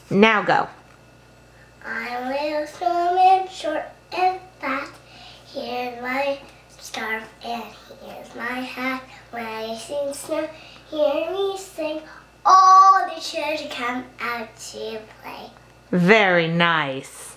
Now go. I'm a little snowman, short and fat. Here's my scarf and here's my hat. When I sing snow, hear me sing. All the children come out to play. Very nice.